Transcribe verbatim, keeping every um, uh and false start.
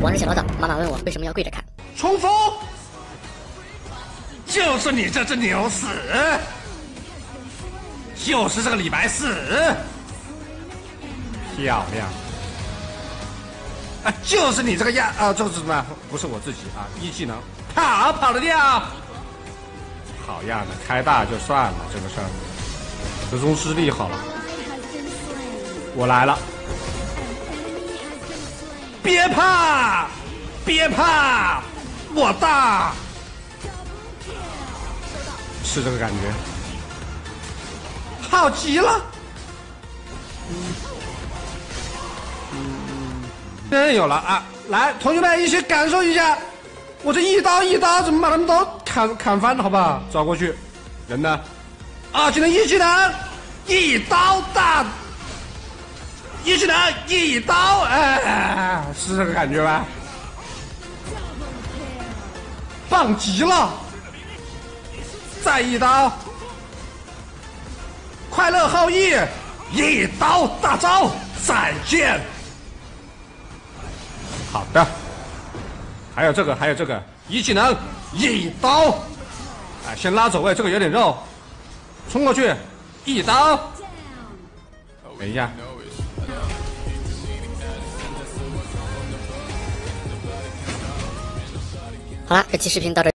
我是小老早，妈妈问我为什么要跪着看。 冲锋，就是你这只牛死，就是这个李白死，漂亮。啊，就是你这个样啊，这是什么？不是我自己啊，一技能跑跑得掉，好样的，开大就算了，这个事儿，这宗师力好了，我来了，别怕，别怕，我大，是这个感觉，好极了。真有了啊！来，同学们一起感受一下，我这一刀一刀怎么把他们都砍砍翻了，好不好？抓过去，人呢？啊，技能一技能，一刀大，一技能一刀，哎，是这个感觉吧？棒极了！再一刀，快乐后羿，一刀大招，再见。好的，还有这个，还有这个一技能一刀，哎，先拉走位，这个有点肉，冲过去一刀，等一下， 好了，这期视频到这。